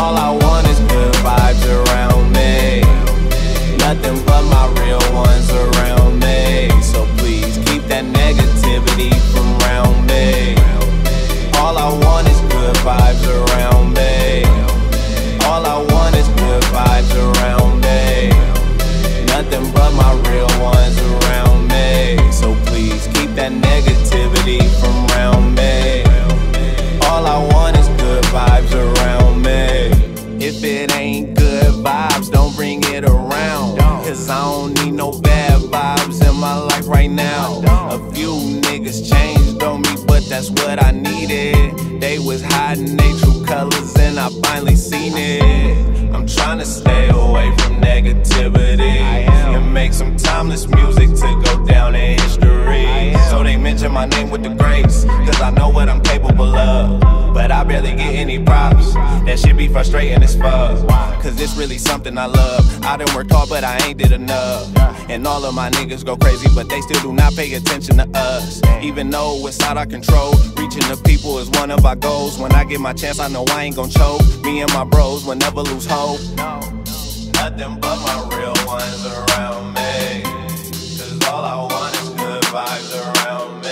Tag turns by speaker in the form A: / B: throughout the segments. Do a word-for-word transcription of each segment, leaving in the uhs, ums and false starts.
A: All I want is good vibes around me. Nothing but my real ones around me. So please keep that negativity from around me. All I want is good vibes around me. All I want is good vibes around me. Nothing but my real ones around me. So please keep that negativity from around me. All I want is good vibes around me. If it ain't good vibes, don't bring it around. Cause I don't need no bad vibes in my life right now. A few niggas changed on me, but that's what I needed. They was hiding their true colors and I finally seen it. I'm trying to stay away from negativity and make some timeless music to go down in history. So they mention my name with the grace, cause I know what I'm capable of. But I barely get any props. That shit be frustrating as fuck, cause it's really something I love. I done worked hard but I ain't did enough. And all of my niggas go crazy but they still do not pay attention to us. Even though it's out our control, reaching the people is one of our goals. When I get my chance I know I ain't gon' choke. Me and my bros will never lose hope. Nothing but my real ones around me. Cause all I want is good vibes around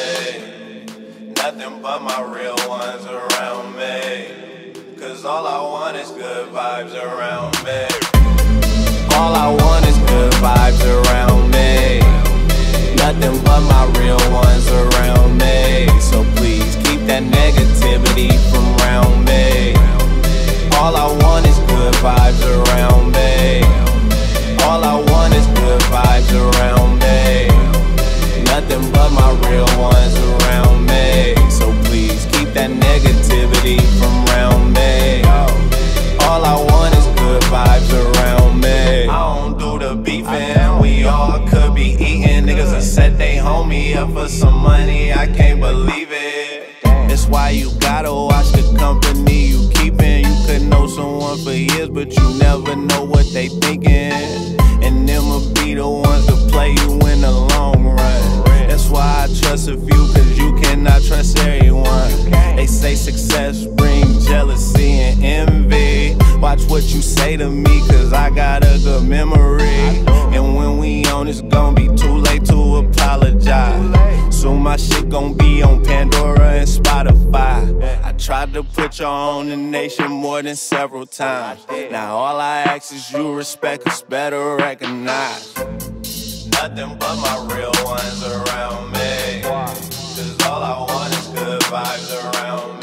A: me. Nothing but my real ones around me. Cause all I want is good vibes around me. All I want is good vibes around me. Nothing but my real ones around me. So please keep that negativity from around me. All I want is good vibes around me. All I want is good vibes around me. Nothing but my real ones around me. So please keep that negativity from around me. All I want is good vibes around me. I don't do the beefing, we all could be eating. Niggas that said they homie up for some money, I can't believe it. That's why you gotta watch the company you keeping. You could know someone for years, but you never know what they thinking. And them'll be the ones to play you in the long run. That's why I trust a few, cause you cannot trust everyone. They say success brings jealousy and envy. Watch what you say to me, cause I got a good memory. And when we on, it's gon' be too late to apologize. Soon my shit gon' be on Pandora and Spotify. I tried to put you on the nation more than several times. Now all I ask is you respect us, better recognize. Nothing but my real ones around me. Cause all I want is good vibes around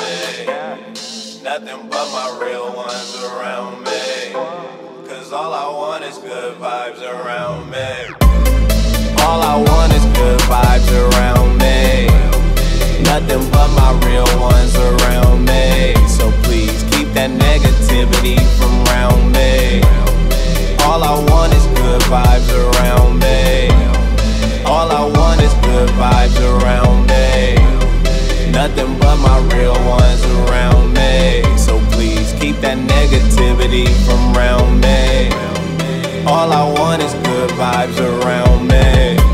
A: me. Nothing but my real ones around me. Cause all I want is good vibes around me. All I want is good vibes around me. Nothing but my real ones around me. So please keep that negativity from around me. All I want is good vibes around me. All I want is good vibes around me. Nothing but my real ones around me. So please keep that negativity from around me. All I want is good vibes around me.